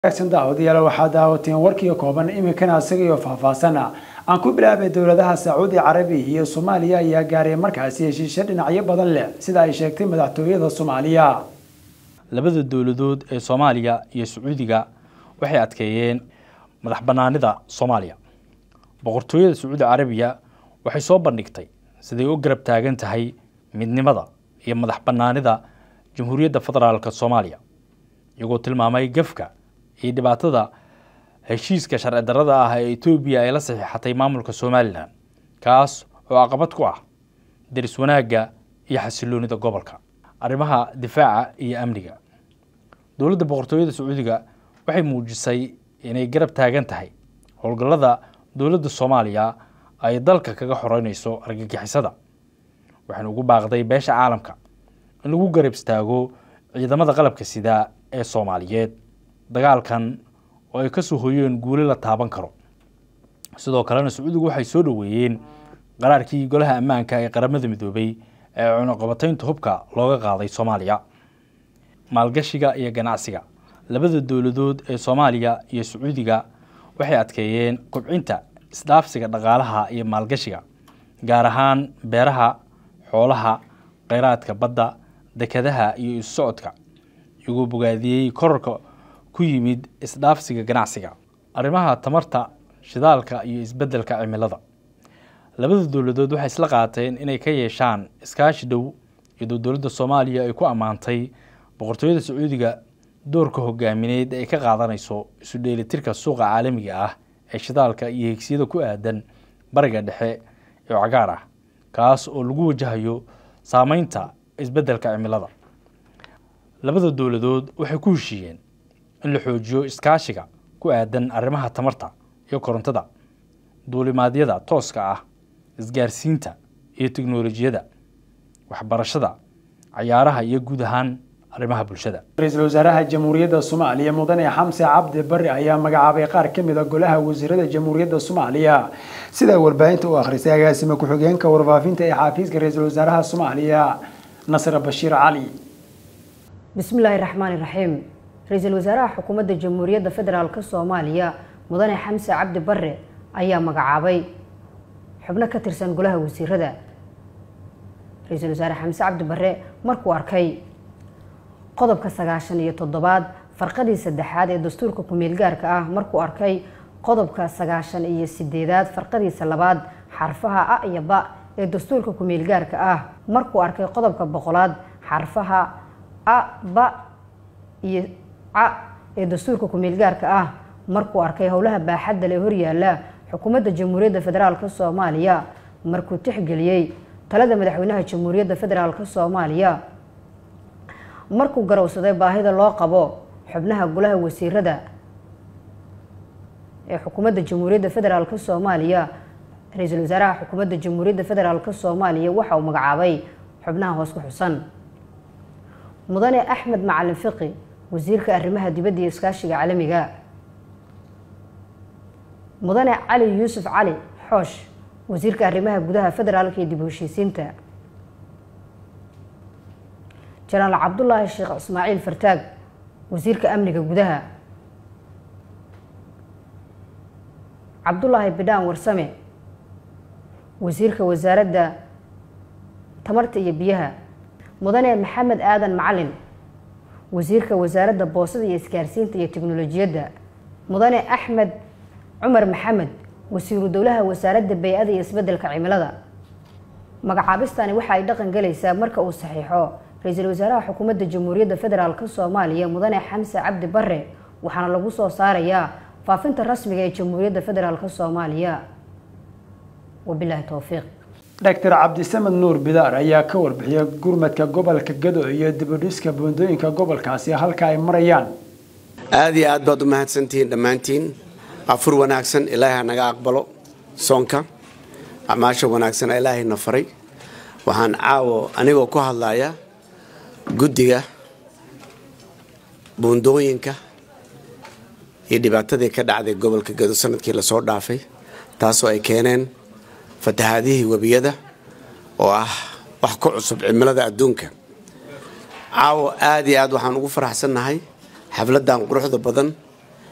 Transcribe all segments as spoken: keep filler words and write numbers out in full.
daawadayaal waxaa daawateen warkii kooban iminkana asaga iyo faahfaahsana aan ku bilaabay dowladaha Sacuudi Carabiya iyo Soomaaliya ayaa gaaray markaasi heshiisyo dhinacyo badan leh sida ay sheegtay madaxtooyada Soomaaliya. labada dowladood ee Soomaaliya iyo Sacuudiga waxay adkeeyeen madax banaanida Soomaaliya. boqortooyada Sacuudi Carabiya waxay soo bandhigtay sidii u garab taagan tahay midnimada iyo madax banaanida Jamhuuriyadda Federaalka Soomaaliya, iyagoo tilmaamay gafka iyo dhibaatada heshiiska sharci darrada ah ee Itoobiya ay la saxiixatay maamulka Soomaaliland, kaas oo caqabad ku ah deris wanaagga iyo xasiloonida gobolka. arrimaha difaaca iyo amniga, dowladda boqortooyada Sacuudiga waxay muujisay inay garab taagan tahay howlgallada dowladda Soomaaliya ay dalka kaga xoreynayso argagixisada, waxaan ugu baaqday beesha caalamka in lagu garab istaago ciidamada qalabka sida ee Soomaaliyeed dagaalkan oo ay ka soo hooyeen guulo la taaban karo. sidoo kalena Sacuudigu waxay soo dhaweeyeen qaraarkii golaha ammaanka ee qaramada midoobay ee cunaqabataynta hubka looga qaaday Soomaaliya. maalgashiga iyo ganacsiga, labada dowladood ee Soomaaliya iyo Sacuudiga waxay adkeeyeen kobcinta isdhaafsiga dhaqaalaha iyo maalgashiga, gaar ahaan beeraha, xoolaha, kheyraadka badda, dekedaha iyo isu socodka, iyagoo bogaadiyey kororka ku yimid isdhaafsiga ganacsiga. arrimaha tamarta, shidaalka iyo isbeddelka cimilada, labada dowladood waxay isla qaateen inay ka yeeshaan iskaashi dhow, iyadoo dowladda Soomaaliya ay ku ammaantay boqortooyada Sacuudiga doorka hogaamineed ee ka qaadanayso isu dheelitirka suuqa caalamiga ah ee shidaalka iyo heegsiyada ku aadan bariga dhexe ee cagaar ah, kaas oo lagu wajahayo saameynta isbeddelka cimilada. labada dowladood waxay ku heshiiyeen in la xoojiyo iskaashiga ku aadan arrimaha tamarta iyo korontada, duulimaadyada tooska ah, isgaarsiinta iyo tiknoolajiyada, waxbarashada, ciyaaraha iyo guud ahaan arrimaha bulshada. Ra'iisul Wasaaraha Jamhuuriyadda Soomaaliya Mudane Xamse Cabdi Barre ayaa magacaabay qaar ka mid ah golaha wasiirada Jamhuuriyadda Soomaaliya sida warbaahinta u akhrisay agaasima ku-xigeenka warfaafinta ee xafiiska Ra'iisul Wasaaraha Soomaaliya Nasir Bashiir Cali. bismillaahi raxmaani raxiim. Ra'iisul Wasaaraha Xukuumadda Jamhuuriyadda Federaalka Soomaaliya Mudane Xamse Cabdi Barre ayaa magacaabay xubno ka tirsan golaha wasiirada. Ra'iisul Wasaare Xamse Cabdi Barre markuu arkay qodobka sagaashan iyo toddobaad farqadii saddexaad ee dastuurka ku-meel gaarka ah, markuu arkay qodobka sagaashan iyo sideedaad farqadiisa labaad xarfaha a iyo ba ee dastuurka ku-meel gaarka ah, markuu arkay qodobka boqolaad xarfaha a ba iyo a ee dastuurka ku-meel gaarka ah, markuu arkay howlaha baaxadda leh horyaala xukuumadda Jamhuuriyadda Federaalka Soomaaliya, markuu tixgeliyey talada madaxweynaha Jamhuuriyadda Federaalka Soomaaliya, markuu garowsaday baahida loo qabo xubnaha golaha wasiirada ee xukuumadda Jamhuuriyadda Federaalka Soomaaliya, Ra'iisul Wasaaraha Xukuumadda Jamhuuriyadda Federaalka Soomaaliya waxa uu magacaabay xubnaha hoos ku xusan: Mudane Axmed Macalin Fiqi, wasiirka arrimaha dibadda iyo iskaashiga caalamiga; Mudane Cali Yuusuf Cali Xoosh, wasiirka arrimaha gudaha federaalka iyo dib u heshiisiinta; Janaal Cabdullaahi Sheekh Ismaaciil Fartaag, wasiirka amniga gudaha; Cabdullaahi Bidhaan Warsame, wasiirka wasaaradda tamarta iyo biyaha; Mudane Maxamed Aadan Macalin, wasiirka wasaaradda boosada iyo isgaarsiinta iyo tiknoolajiyadda; Mudane Axmed Cumar Maxamed, wasiiru dowlaha wasaaradda bay'ada iyo isbeddelka cimilada. magacaabistani waxa ay dhaqan galaysaa marka uu saxiixo Ra'iisul Wasaaraha Xukuumadda Jamhuuriyadda Federaalka Soomaaliya Mudane Xamse Cabdi Barre, waxaana lagu soo saarayaa faafinta rasmiga ee Jamhuuriyadda Federaalka Soomaaliya. wabillahi tawfiiq. Doctor Cabdisamed Nuur Bidaar ayaa ka warbixiyay gurmadka gobolka Gado iyo dib u dhiska buundooyinka gobolkaasi halka ay marayaan. aad iyo aad baad u mahadsantihiin dhammaantiin. afur wanaagsan Ilaahay naga aqbalo soonka, amaasha wanaagsan Ilaahay na faray. waxaan caawo anigoo ku hadlaya guddiga buundooyinka iyo dhibaatadii ka dhacday gobolka Gado sanadkii la soo dhaafay, taasoo ay keeneen fatahaadihii wabiyada oo ah wax ku cusub cimilada adduunka. caawo aad iyo aad waxaan ugu faraxsanahay xafladan quruxda badan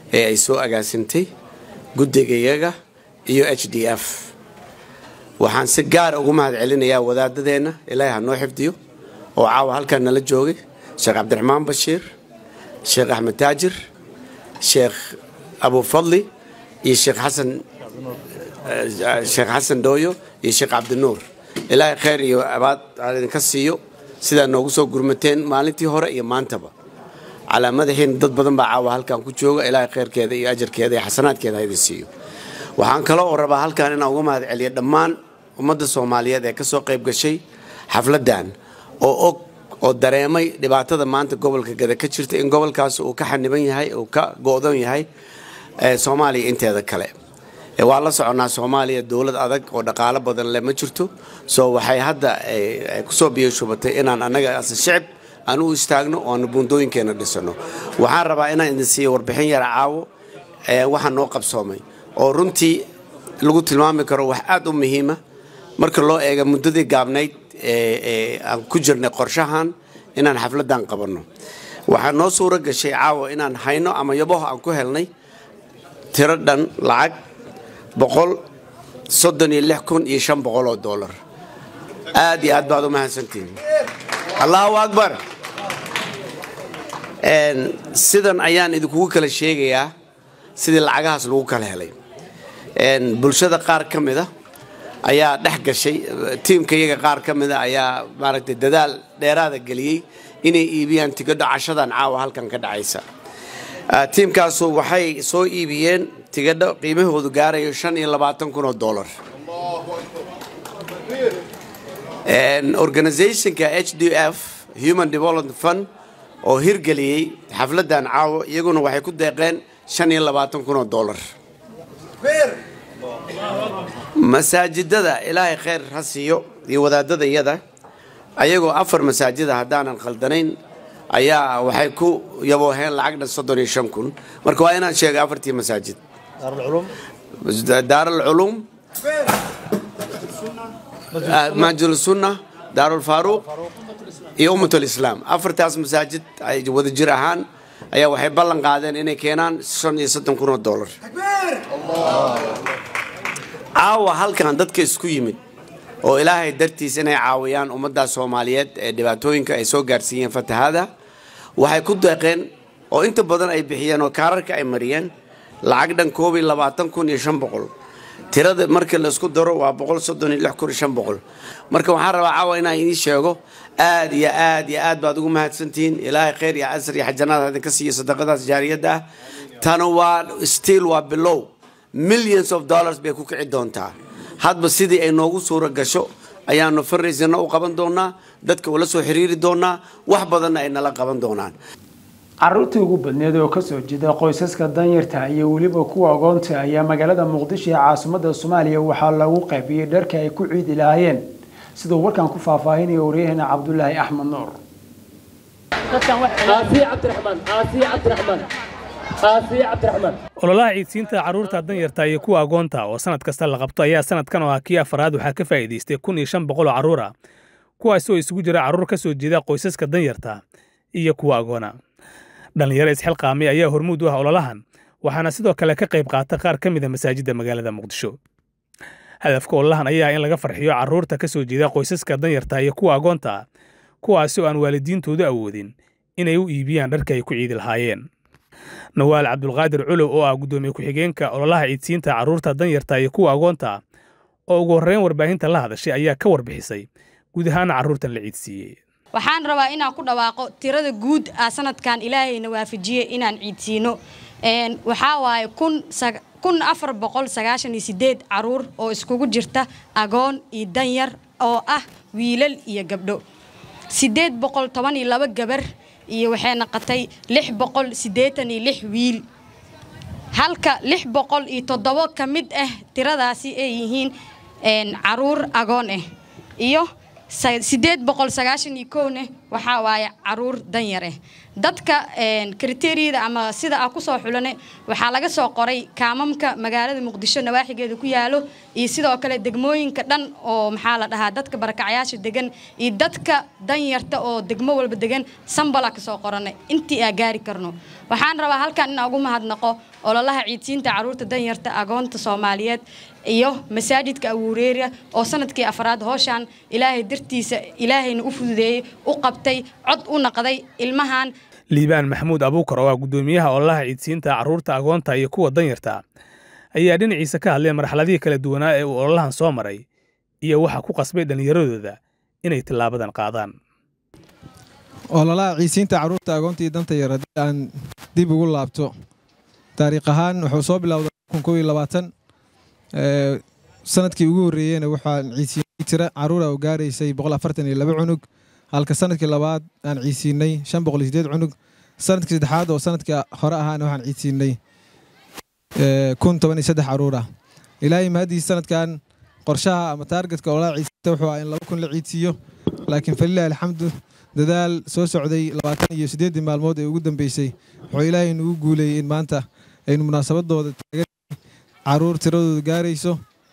ee ay soo agaasintay guddigayaga iyo H D F waxaan si gaar ugu mahad celinayaa wadaadadeena Ilaahay ha noo xifdiyo oo caawa halkan nala joogay Sheekh Cabdiraxmaan Bashiir Sheekh Axmed Taajir Sheekh Abu Fadli iyo Sheekh Xasan Sheekh Xasan Dooyo iyo Sheekh Cabdinuur Ilaahay khayr iyo abaad idinka siiyo sida noogu soo gurmateen maalintii hore iyo maantaba calaamadahin dad badan baa caawa halkan ku jooga Ilaahay khayrkeeda iyo ajarkeeda iyo xasanaadkeeda ha idin siiyo waxaan kale oo rabaa halkan inaan uga mahad celiyo dhammaan ummadda Soomaaliyeed ee ka soo qayb gashay xafladan oo og oo dareemay dhibaatada maanta gobolka Gada ka jirta in gobolkaas uu ka xaniban yahay oo ka go'doon yahay ee Soomaaliya inteeda kale ee waa la soconaa Soomaaliya dawlad adag oo dhaqaale badan leh ma jirto soo waxay hadda ku soo biyo shubatay inaan anaga as shacab aan u istaagno oo aan buundooyinkeena dhisano waxaan rabaa inaan idin siiyo warbixin yar caawo ee waxa noo qabsoomay oo runtii lagu tilmaami karo wax aad u muhiim ah marka loo eego muddadii gaabnayd ee aan ku jirnay qorshahan inaan xafladan qabanno waxa noo suura gashay caawo inaan hayno ama yaboh aan ku helnay tiro dhan lacag boqol soddon iyo lix kun iyo shan boqol oo dollar aad iyo aad baad u mahadsantihiin Allahu akbar een sidan ayaan idinku kala sheegayaa sidii lacagahaas lagu kala helay een bulshada qaar kamid ah ayaa dhex gashay tiimkayaga qaar kamid ah ayaa maaragtay dadaal dheeraad ah galiyay inay iibiyaan tigidho cashadan caawa halkan ka dhacaysa tiimkaas waxay soo iibiyeen tigidho qiimahoodu gaarayo shan iyo labaatan kun oo dollar een organizationka H D F Human Development Fund oo hirgeliyay xafladan caawa iyaguna waxay ku deeqeen shan iyo labaatan kun oo dollar masaajidada Ilaahay khayr ha siiyo iyo wadaadada iyada ayagoo afar masaajid hadaanan khaldanayn ayaa waxay ku yabooheen lacag soddon iyo shan kun marka waa inaan sheegay afartii masaajid Daarul Ulum Daarul Ulum Majlis Sunnah Daarul Faaruq iyo Ummatul Islam afartaas masaajid ay wada jir ahaan ayaa waxay ballan qaadeen inay keenaan shan iyo soddon kun oo dollar caawa halkan dadka isku yimid oo Ilaahay dartiis inay caawiyaan ummadda Soomaaliyeed ee dhibaatooyinka ay soo gaarsiiyeen fatahaada waxay ku deeqeen oo inta badan ay bixiyeen oo kaararka ay mariyeen lacag dhan koob iyo labaatan kun iyo shan boqol tirada marka la isku daro waa boqol soddon iyo lix kun iyo shan boqol marka waxaan rabaa caawa inaan idin sheego aad iyo aad iyo aad baad ugu mahadsantihiin Ilaahay khayr iyo asr iyo xajanaad idinka siiyo sadaqadaas jaariyada ah tan waa still waa below millions of dollars bay ku kici doontaa hadba sidii ay noogu suura gasho ayaanu fariisana u qaban doonaa dadka wala soo xiriiri doonaa wax badan ay nala qaban doonaan caruurtii ugu badneed oo ka soo jeeda qoysaska danyarta iyo waliba kuwa agoonta ayaa magaalada Muqdisho ee caasimadda Soomaaliya waxaa lagu qaybiyay dharka ay ku ciid ilaahayeen sidoo warkan ku faahfaahinaya wariyahana Cabdullaahi Axmed Nuur dadkan wax Aasi Cabdiraxmaan Aasi Cabdiraxmaan Aasi Cabdiraxmaan ololaha ciidsiinta caruurta danyarta iyo kuwa agoonta oo sanad kasta la qabto ayaa sanadkan oo kii afraad waxa ka faa'iideystay kun iyo shan boqol oo caruur ah kuwaas oo isugu jira caruur ka soo jeeda qoysaska danyarta iyo kuwa agoona dhalinyaro isxilqaamay ayaa hormuud u ah ololahan waxaana sidoo kale ka qayb qaata qaar ka mid ah masaajidda magaalada Muqdisho hadafka ololahan ayaa in laga farxiyo caruurta ka soo jeeda qoysaska danyarta iyo kuwa agoonta kuwaas oo aan waalidiintoodu awoodin inay u iibiyaan dharka ay ku ciidi lahaayeen Nawaal Cabdulqaadir Culow oo ah gudoomiye ku-xigeenka ololaha ciidsiinta caruurta danyarta iyo kuwa agoonta oo ugu horreyn warbaahinta la hadashay ayaa ka warbixisay guud ahaan caruurtan la ciidsiiyay waxaan rabaa inaan ku dhawaaqo tirada guud ah sanadkan Ilaahayna waafajiyay inaan ciidsiino een waxa waaye kun afar boqol sagaashan iyo siddeed caruur oo iskugu jirta agoon iyo danyar oo ah wiilal iyo gabdho siddeed boqol toban iyo laba gabar iyo waxay naqatay lix boqol siddeetan iyo lix wiil halka lix boqol iyo toddoba ka mid ah tiradaasi ay yihiin een caruur agoon ah iyo siddeed boqol sagaashan iyo kow waxaa waaye caruur danyar ah dadka kriteeriyada ama sida aan ku soo xulanay waxaa laga soo qoray kaamamka magaalada muqdisho nawaaxigeeda ku yaalo iyo sidoo kale degmooyinka dhan oo maxaa la dhahaa dadka barakacayaasha degan iyo dadka danyarta oo degmo walba degan sambala ka soo qoranay intii aan gaari karno waxaan rabaa halkan in ugu mahadnaqo ololaha ciidsiinta caruurta danyarta agoonta Soomaaliyeed iyo masaajidka Abuureera oo sanadkii afraad hooshan ilaahay dartiisa ilaahayna u fududeeyay u qabtay cod u naqday ilmahan liibaan maxamuud abuukar oo gudoomiyaha ololaha ciidsiinta caruurta agoonta iyo kuwa danyarta ayaa dhinaciisa ka hadlay marxaladii kala duwanaa ee uu ololahan soo maray iyo waxa ku qasbay dhalinyaradooda inay tilaabadan qaadaan ololaha ciidsiinta caruurta agoonta iyo danta yar haddii aan dib ugu laabto taariikh ahaan wuxuu soo bilowday kun kow iyo labaatan sanadkii ugu horreeyayna waxaan ciidsiinay tira caruur oo gaaraysay boqol afartan iyo laba cunug halka sanadkii labaad aan ciidsiinay shan boqol iyo siddeed cunug sanadkii saddexaad oo sanadkii hore ahaana waxaan ciidsiinay kun toban iyo saddex caruur ah ilaahay mahadiis sanadkan qorshaha ama taargetka ololaha ciidsiinta wuxuu ahaa in laba kun la ciidsiiyo laakiin falilaahi alxamdu dadaal soo socday labaatan iyo siddeed maalmood ee ugu dambeysay wuxuu ilaahay nagu guuleeyay in maanta aynu munaasabadooda taagan caruur tiradoodu gaarayso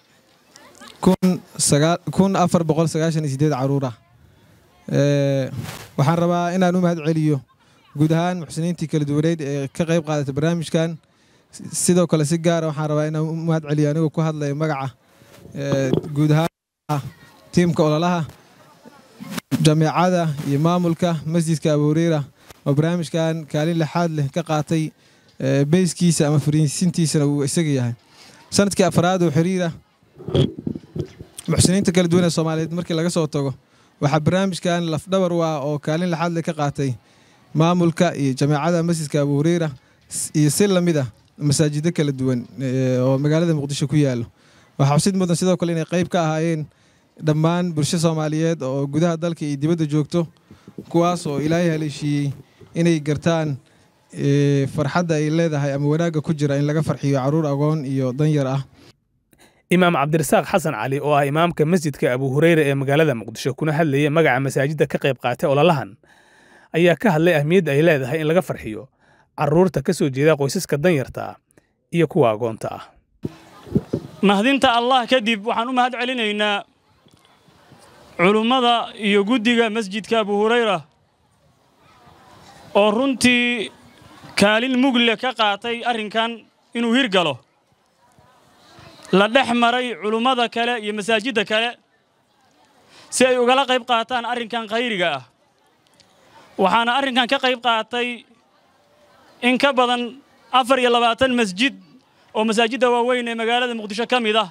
kun afar boqol sagaashan iyo siddeed caruur ah waxaan rabaa inaan u mahad celiyo guud ahaan muxsiniintii kala duwaneyd ee ka qayb qaadatay barnaamijkan sidoo kale si gaara waxaan rabaa inaan u mahad celiyo anigoo ku hadlaya magaca guud ahaan tiimka ololaha jameecada iyo maamulka masjidka Abuureera oo barnaamijkan kaalin lixaad leh ka qaatay beyskiisa ama fariisintiisana uu isaga yahay sanadkii afraad oo xiriira muxsiniinta kala duwan ee Soomaaliyeed markii laga soo tago waxa barnaamijkan lafdhabar u ah oo kaalin lixaad leh ka qaatay maamulka iyo jameecada masjidka Abuureera iyo si lamid ah masaajidda kala duwan oo magaalada Muqdisho ku yaalo waxa xusid mudan sidoo kale inay qayb ka ahaayeen dhammaan bulshada Soomaaliyeed oo gudaha dalka iyo dibadda joogto kuwaas oo ilaahay haleeshiyay inay gartaan farxadda ay leedahay ama wanaaga ku jira in laga farxiyo caruur agoon iyo danyar ah imaam cabdirasaaq xasan cali oo ah imaamka masjidka Abuureera ee magaalada Muqdisho kuna hadlayay magaca masaajidda ka qayb qaatay ololahan ayaa ka hadlay ahmiyadda ay leedahay in laga farxiyo caruurta ka soo jeeda qoysaska danyarta iyo kuwa agoonta ah nahdinta Allah kadib waxaan u mahad celinaynaa culummada iyo guddiga masjidka Abuureera oo runtii kaalin mugle ka qaatay arrinkan inuu hirgalo la dhex maray culummada kale iyo masaajidda kale si ay ugala qayb qaataan arrinkan khayriga ah waxaana arrinkan ka qayb qaatay in ka badan afar iyo labaatan masjid oo masaajidda waaweyn ee magaalada Muqdisho ka mid ah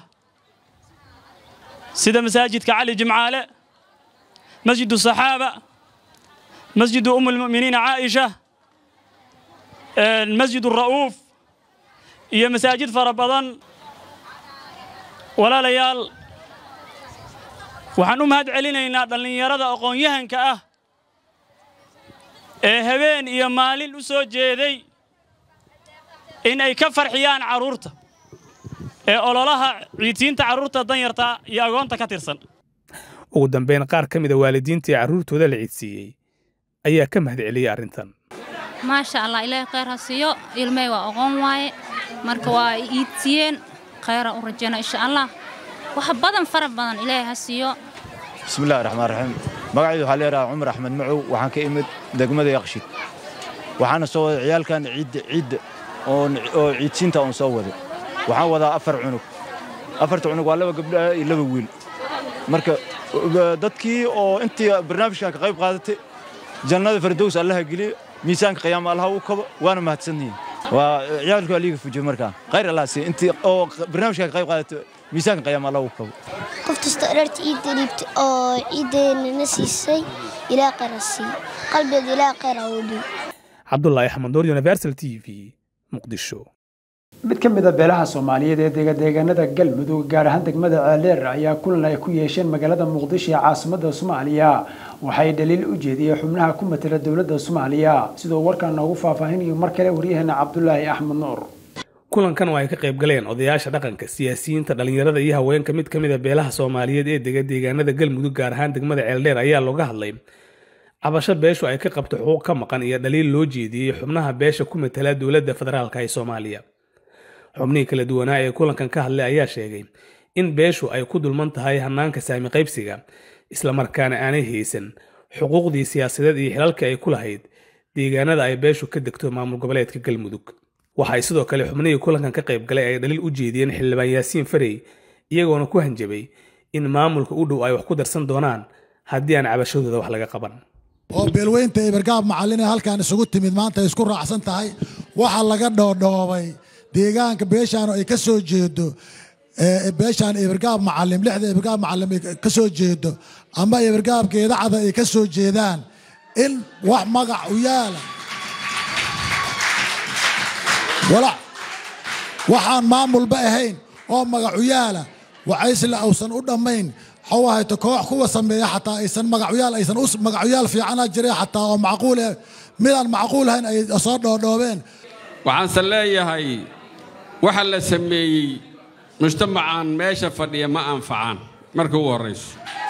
sida masaajidka Cali Jimcaale مسجد الصحابة مسجد أم المؤمنين عائشة المسجد الرؤوف هي مساجد فربضان ولا ليال وحنو مهد علينا إن دلني يرد أقون يهن كأه هبين يا مالين أسوج جدي إن أي كفر حيان عرورته أولا لها عيتين تعرورته ضيرته يا أقون تكترسن ugu dambeyn qaar ka mid ah waalidiintii caruurtooda la ciidsiiyay ayaa ka mahad celiyay arrintan ma sha Allah ilaahay khayr ha siiyo ilmay waa aqoon waaye marka waa ciidsiiyeen khayr u rajayna insha Allah wax badan fara badan ilaahay ha siiyo bismillaahir rahmaanir rahiim magacaydu waxa la yiraahdaa Umar Ahmed Macu waxaan ka imid degmada Yaqshid waxaana soo waday ciyaalkan ciid ciid oo oo ciidsiinta oo soo waday waxaan wadaa afar cunug afarta cunug waa laba gabdho iyo laba wiil marka dadkii oo intii barnaamijkan ka qayb qaadatay jannada firdaws Allah geliyo miisaanka qiyaamaha Allah uu kabo waana mahadsanyihiin waa ciyaalku aliga fujiyo markaa khayr Allah si intii oo barnaamijkan ka qayb qaadatay miisaanka qiyaamaha Allah uu kabo qof kasta aragti ii daliibta oo iideena siisay ilaa qarasi qalbiga ilaa qarawdi Cabdullaahi Axmed Door Universal T V Muqdisho mid ka mid ah beelaha Soomaaliyeed ee deegaanada Galmudug gaar ahaan degmada Ceeleer ayaa kulan ay ku yeesheen magaalada Muqdisho ee caasimadda Soomaaliya waxay daliil u jeediyeen xubnaha ku matala dawladda Soomaaliya sidoo warkan noogu faahfaahinayo mar kale wariyahana Cabdullaahi Axmed Nuur kulankan oo ay ka qayb galeen odayaasha dhaqanka siyaasiyiinta dhalinyarada iyo haweenka mid ka mid ah beelaha Soomaaliyeed ee deegaanada Galmudug gaar ahaan degmada Ceeleer ayaa looga hadlay cabasho beeshu ay ka qabto xuquuq ka maqan iyo dhaliil loo jeediyey xubnaha beesha ku matala dowladda federaalka ee Soomaaliya. xubnihii kala duwanaa ee kulankan ka hadlay ayaa sheegay in beeshu ay ku dulman tahay hanaanka saami qaybsiga isla markaana aanay haysan xuquuqdii siyaasadeed iyo xilalka ay ku lahayd deegaanada ay beeshu ka degto maamul goboleedka Galmudug. waxay sidoo kale xubnihii kulankan ka qayb galay ay dhaliil u jeediyeen xildhibaan Yaasiin Farey iyagoona ku hanjabay in maamulka u dhow ay wax ku darsan doonaan haddii aan cabashadooda wax laga qaban. oo beelweynta Ibargaab Macallin ee halkaan isugu timid maanta isku raacsan tahay waxa laga dhoodhoobay deegaanka beeshaan ay ka soo jeedo ee beeshaan Ibargaab Macallin lixda Ibargaab Macallin ka soo jeedo ama Ibargaabkeeda cada ay ka soo jeedaan in wax magac u yaala wala waxaan maamulba ahayn oo magac u yaala wacaysla awsan u dhamayn xawahayto koox kuwa sameeya xataa aysan magacyaal aysan us magacyaal fiican jiray xataa oo macquul ah midaan macquul ahayn ay soo dhoodhoobeen waxaan saleeyahay waxa la sameeyay mujtamacaan meesha fadhiya ma anfacaan markii ugu horeyso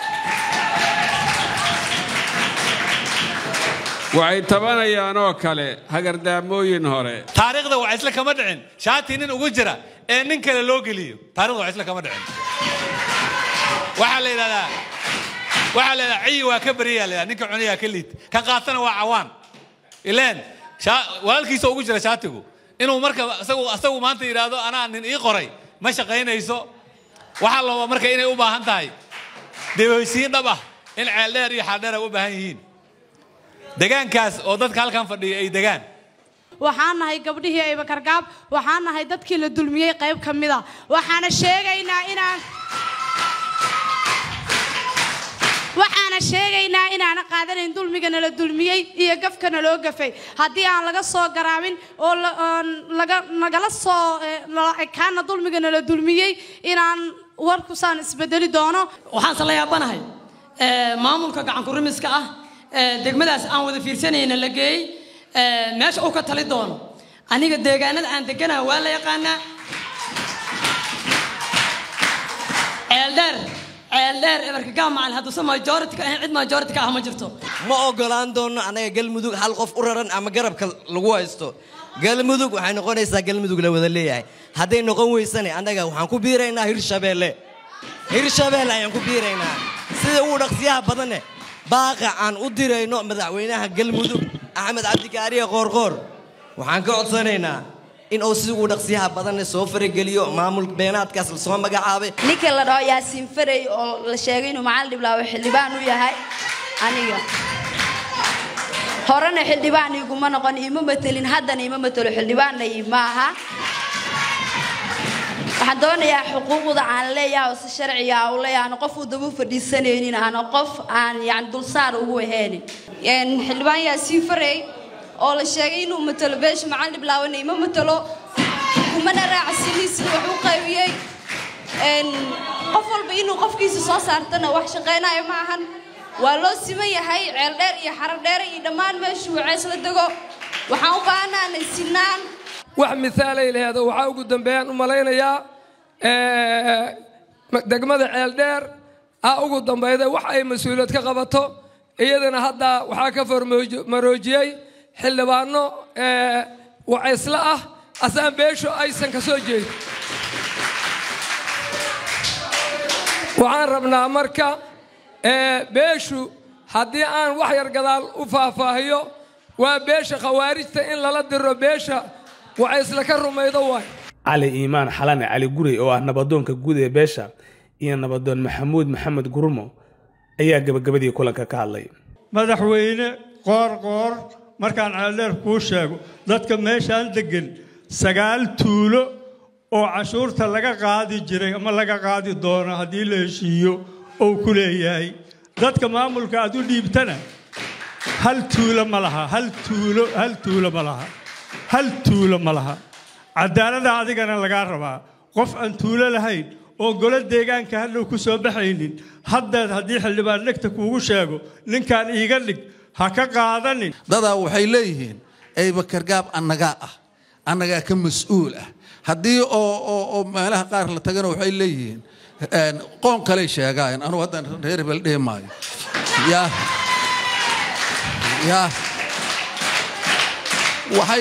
waxay tabanayaan oo kale hagardaamooyin hore taariikhda waa isla kama dhicin shaati nin ugu jira ee nin kale loo geliyo taariikhda waa isla kama dhicin waxa la yiraahdaa waxa la yiraahdaa ciy waa ka bariyaa la ninka cunaya ka liid ka qaatana waa cawaan ileen walaalkiisa ugu jira shaatigu inuu marka asagu asagu maanta yiraahdo ana nin ii qoray ma shaqaynayso waxa la marka inay u baahan tahay deewaysiin dhab ah in ceel dheer iyo xal dheer u baahan yihiin deegaankaas oo dadka halkan fadhiya ay deegaan waxaan nahay gabdhihii ay Bakargaab waxaan nahay dadkii la dulmiyay qayb kamid ah waxaana sheegaynaa inaan waxaana sheegaynaa inaan qaadanayn dulmigana la dulmiyay iyo gafkana loo gafay haddii aan laga soo garaamin oo laga nagala soo kana dulmigana la dulmiyay inaan warku saan isbedeli doono waxaan salayaabanahay ee maamulka gacan ku rimiska ah degmadaas aan wada fiirsanayna la geeyay meesha uu ka tali doono aniga deegaanada aan deganahay waa la yaqaanaa eeldheer eeldheer Ibargaab Macallin hadduu soo majority ka ahayn cid majority ka ah ma jirto ma ogolaan doono anaga Galmudug hal qof u raran ama garabka lagu haysto Galmudug waxay noqonaysaa Galmudug la wada leeyahay hadday noqon weysane anaga waxaan ku biiraynaa Hirshabeelle Hirshabeelle ayaan ku biiraynaa sida uu dhaqsiyaha badan baaqa aan u dirayno madaxweynaha Galmudug Axmed Cabdi Kaariye Qoorqoor waxaan ka codsanaynaa in uu si uu dhaqsiyaha badan soo farageliyo maamul beenaadkaas la soo magacaabay ninka la dhaho Yaasiin Farey oo la sheegay inuu macallin Dhiblaawe xildhibaan u yahay aniga horena xildhibaan iguma noqon ima matelin haddana ima matalo xildhibaanna maaha waxaan doonayaa xuquuqda aan leeyahay oo si sharci ah u leeyahay qof uu daba fadhiisanaynin aan qof aan yaan dulsaar ugu ahaynin een xildhibaan Yaasiin Farey oo la sheegay inuu matalo beesh macallin Dhiblaawe ima matalo kumana raacsinis wax u qaybiyay een qof walba inuu qofkiisa soo saartana wax shaqeynaayo ma ahan waa loo siman yahay ceel dheer iyo xarar dheer iyo dhammaan meeshu waceys la dago waxaan u baahanahay sinaan wax misaal ay leeyahay waxa ugu dambeeyaan u malaynayaa ee degmada ceel dheer aa ugu dambeeyay wax ay mas'uuliyad ka qabato iyadana hadda waxa ka farmaroojiyay xildhibaano ee waceysla ah asaan beesho aysan ka soo jeedin waxaan rabnaa marka ee beeshu haddii aan wax yar gadaal u faahfaahiyo waa beesha khawaarijta in lala diro beesha waceysla ka rumaydo waay cali iimaan xalane cali gurey oo ah nabadoonka guud ee beesha iyo nabadoon maxamuud maxamed gurmo ayaa gabagabadii kulanka ka hadlay madaxweyne qoorqoor markaan ceeldheer kuu sheego dadka meeshaan degan sagaal tuulo oo cashuurta laga qaadi jiray ama laga qaadi doono haddii la heshiiyo oo ku leeyahay dadka maamulka aad u dhiibtana hal tuulo ma laha hal tuulo hal tuulo ma laha hal tuulo ma laha cadaalada adigana laga rabaa qof aan tuulo lahayn oo golo deegaanka hadhow ku soo baxaynin hadda haddii xildhibaan dhegta kuugu sheego ninkaan iiga dhig ha ka qaadanin dadaa waxay leeyihiin ay Bakargaab annaga ah annaga ka mas'uul ah haddii oo oo meelaha qaar la tagana waxay leeyihiin een qoon kale sheegaan anu hadda reer bal dheemaayo ya yaa waxay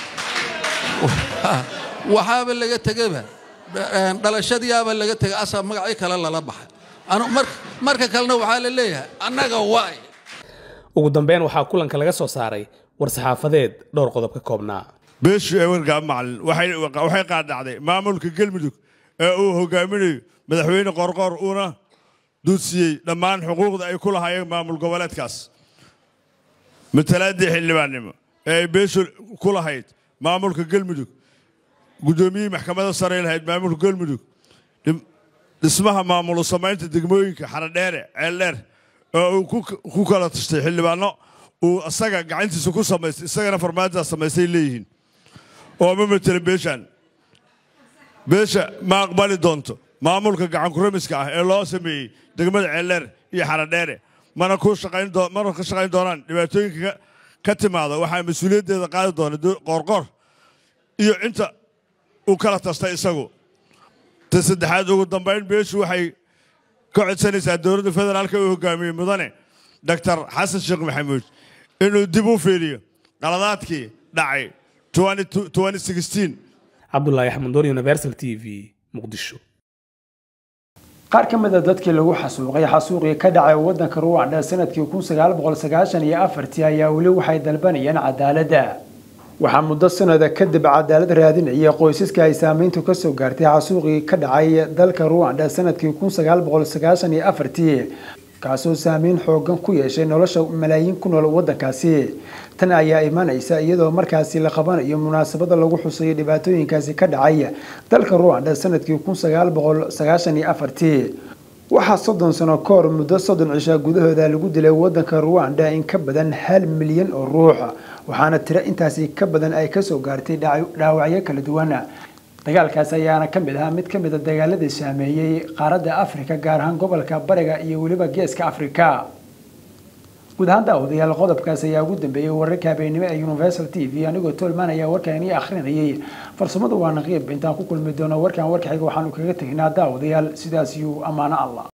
waxaaba laga tegayba dhalashadiyaaba laga tegay asaa magacyo kale lala baxay anu marka kalena waxaa la leeyahay annaga waay ugu dambeyn waxaa kulanka laga soo saaray war-saxaafadeed dhowr qodob ka koobnaa beeshu ewergaab macalin waxay qaadacday maamulka galmudug ee uu hogaaminayo madaxweyne qorqor uuna duudsiyey dhammaan xuquuqda ay ku lahaayeen maamul goboleedkaas matalaadii xildhibaannimo ee ay beeshu ku lahayd maamulka galmudug guddoomiyihii maxkamadda sare lahayd maamulka galmudug dhismaha maamul samaynta degmooyinka xaradheere ceeldheer oo uu ku kala tashtay xildhibaano uu asaga gacantiisa ku samaystay isagana farmaajoda samaystay leeyihiin oo ma matala beeshaan beesha ma aqbali doonto maamulka gacan kuramiska ah ee loo sameeyey degmada ceeldheer iyo xaradheere mana ku shaqayn mana ka shaqayn doonaan dhibaatooyinka ka timaada waxaa mas-uuliyaddeeda qaadi doona qoorqoor iyo inta uu kala tastay isagu ta saddexaad ugu dambayn beeshu waxay ka codsanaysaa dowladda federaalka uu hogaamiyey mudane doctor xasan sheekh maxamuud inuu dib u fiiriyo qaladaadkii dhacay cabdulaahi axmed door universal t v muqdisho qaar ka mid a dadkii lagu xasuuqay xasuuqii ka dhacay waddanka ruwanda sanadkii kun sagaal boqol sagaashan iyo afartii ayaa weli waxay dalbanayeen cadaaladda waxaa muddo sanada kadib cadaalad raadinaya qoysaska ay saameyntu ka soo gaartay xasuuqii ka dhacay dalka ruwanda sanadkii kun sagaal boqol sagaashan iyo afartii kaasoo saameyn xoogan ku yeeshay nolosha malaayiin ku nool waddankaasi tan ayaa imanaysa iyadoo markaasi la qabanayo munaasabada lagu xusayo dhibaatooyinkaasi ka dhacay dalka ruwanda sanadkii kun sagaal boqol sagaashan iyo afartii waxaa soddon sano ka hor muddo soddon cishaa gudahooda lagu dilay waddanka ruwanda in ka badan hal milyan oo ruux waxaana tiro intaasi ka badan ay kasoo gaartay dhaawacyo kala duwan dagaalkaas ayaana ka mid ahaa mid ka mid a dagaaladii saameeyey qaaradda afrika gaar ahaan gobolka bariga iyo weliba geeska afrika guud ahaan daawadayaal qodobkaas ayaa ugu dambeeyey wararka habeenimo ee universal t v anigoo tolmaan ayaa warkaan ii akhrinayay farsamadu waa naqiib intaan ku kulmi doono warkaan warka xiga waxaanu kaga teginaa daawadayaal sidaas iyo ammaano allah